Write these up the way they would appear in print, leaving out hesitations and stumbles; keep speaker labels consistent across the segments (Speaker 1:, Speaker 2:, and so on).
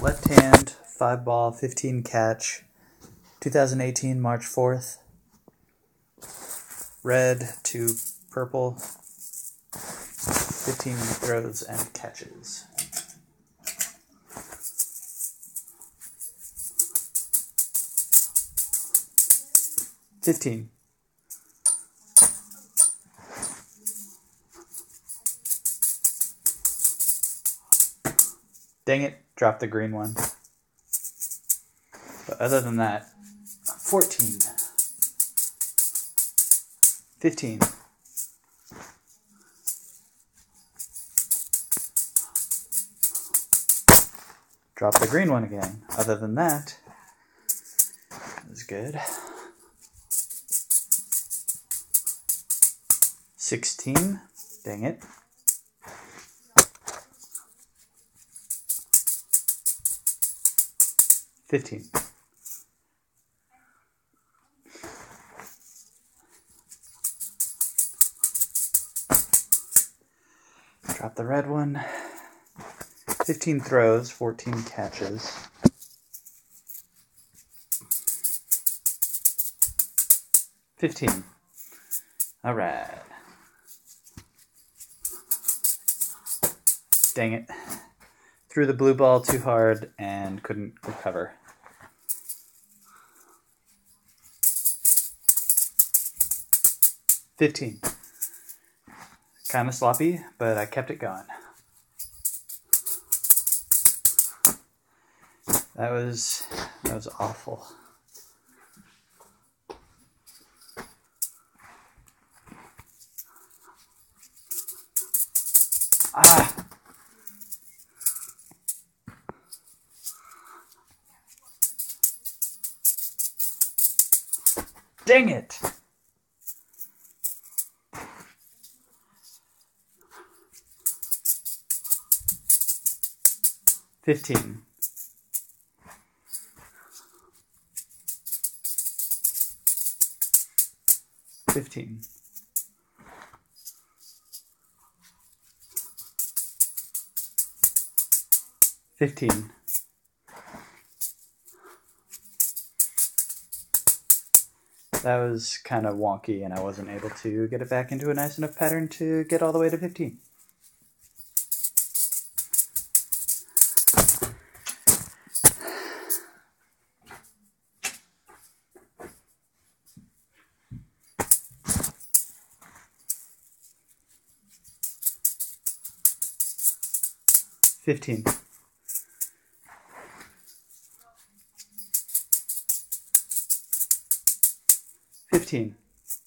Speaker 1: Left hand, 5 ball, 15 catch, 2018 March 4th. Red to purple, 15 throws and catches. $15. Dang it, dropped the green one. But other than that, 14. 15. Drop the green one again. Other than that, it was good. 16. Dang it. 15. Drop the red one. 15 throws, 14 catches. $15. All right. Dang it. Threw the blue ball too hard and couldn't recover. $15. Kind of sloppy, but I kept it going. That was awful. Ah! Dang it! $15. 15. 15. That was kind of wonky, and I wasn't able to get it back into a nice enough pattern to get all the way to 15. $15. 15.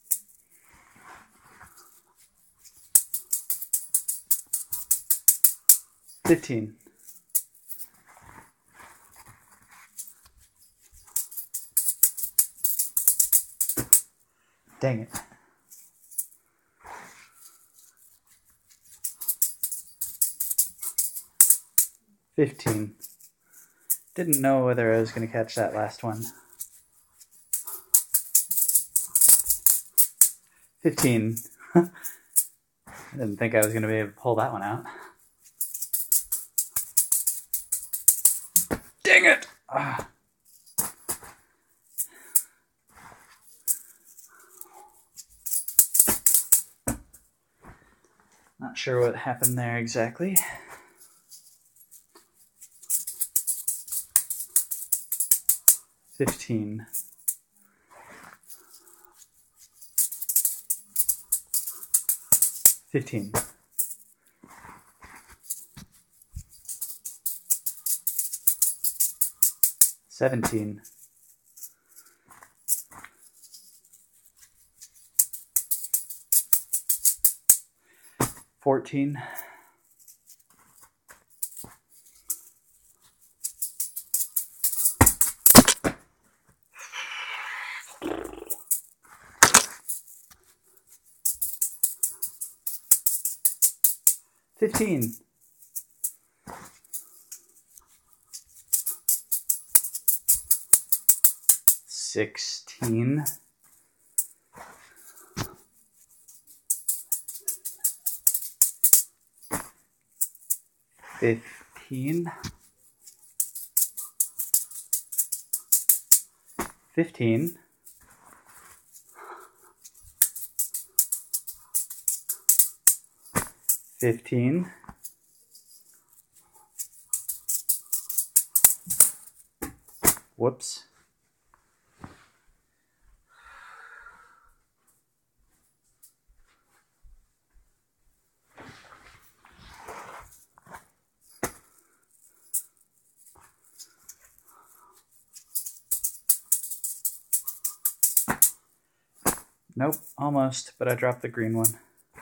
Speaker 1: 15. 15. Dang it. $15. Didn't know whether I was going to catch that last one. 15. I didn't think I was going to be able to pull that one out. Dang it! Ah. Not sure what happened there exactly. $15. 15. 17. 14. 15. 16. 15. 15. 15. Whoops. Nope, almost, but I dropped the green one.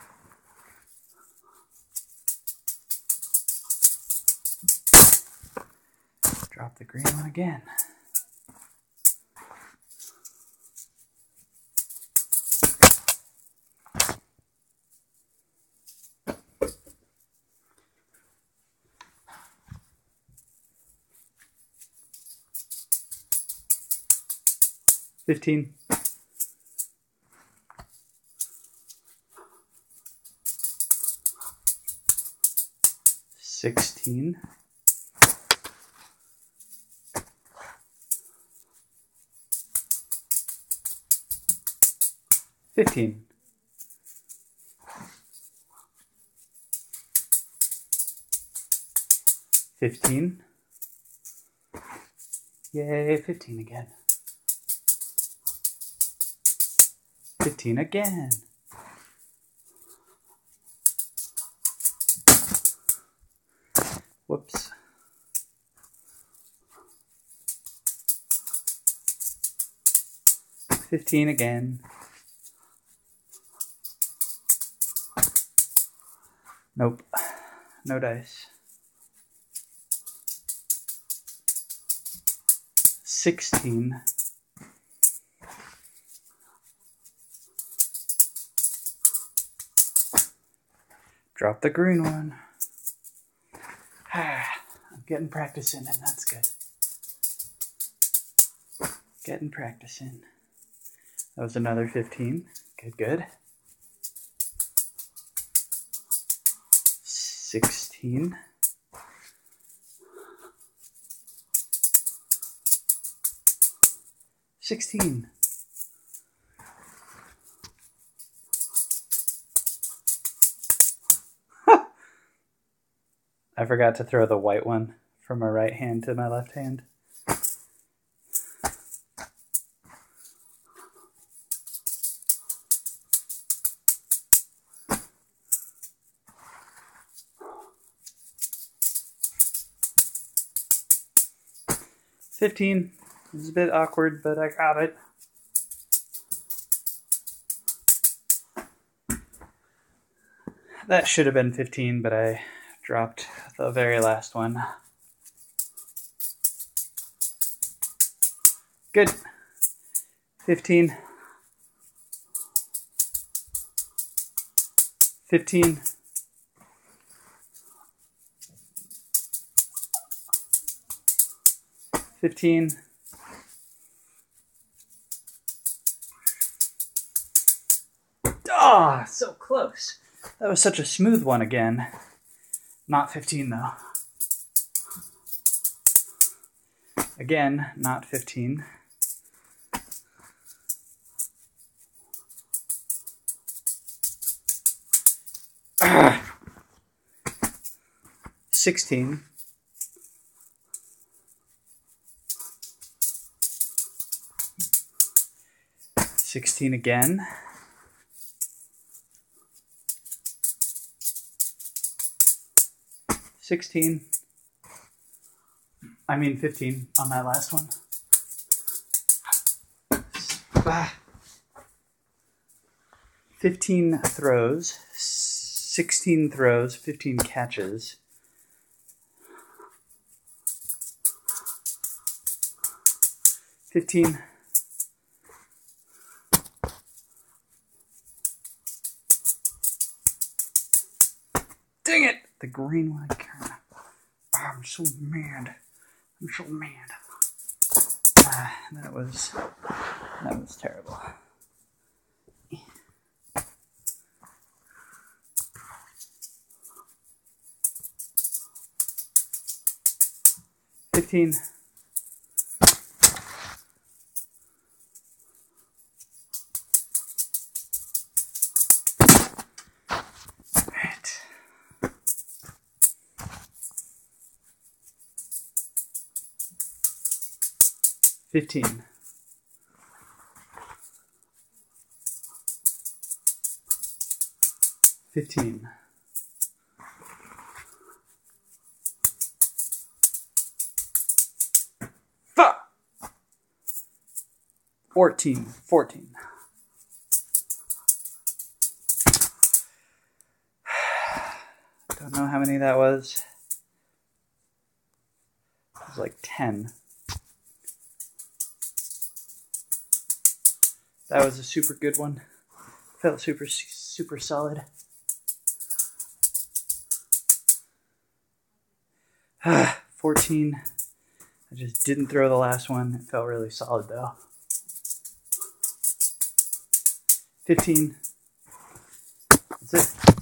Speaker 1: Drop the green one again. $15. 16. 15. 15. Yay, 15 again. 15 again. Whoops. $15 again. Nope. No dice. 16. Drop the green one. I'm getting practice in, and that's good. Getting practice in. That was another 15. Good, good. 16. 16. I forgot to throw the white one from my right hand to my left hand. $15. This is a bit awkward, but I got it. That should have been 15, but I dropped the very last one. Good. 15. 15. 15. Ah, so close. That was such a smooth one again. Not 15 though. Again, not 15. Ah. 16. 16 again. 16. I mean 15 on that last one. 15 throws, 16 throws, 15 catches. $15. Dang it! The green one. I'm so mad. I'm so mad. That was terrible. $15. 15. 15. 14. 14. Don't know how many that was. It was like 10. That was a super good one. Felt super solid. 14. I just didn't throw the last one. It felt really solid though. 15. That's it.